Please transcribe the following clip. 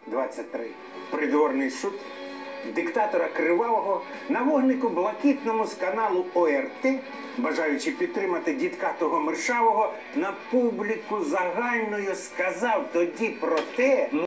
23. Придворний суд диктатора Кривавого на вогнику блакитному з каналу ОРТ, бажаючи підтримати дідка того Миршавого, на публіку загальною сказав тоді про те,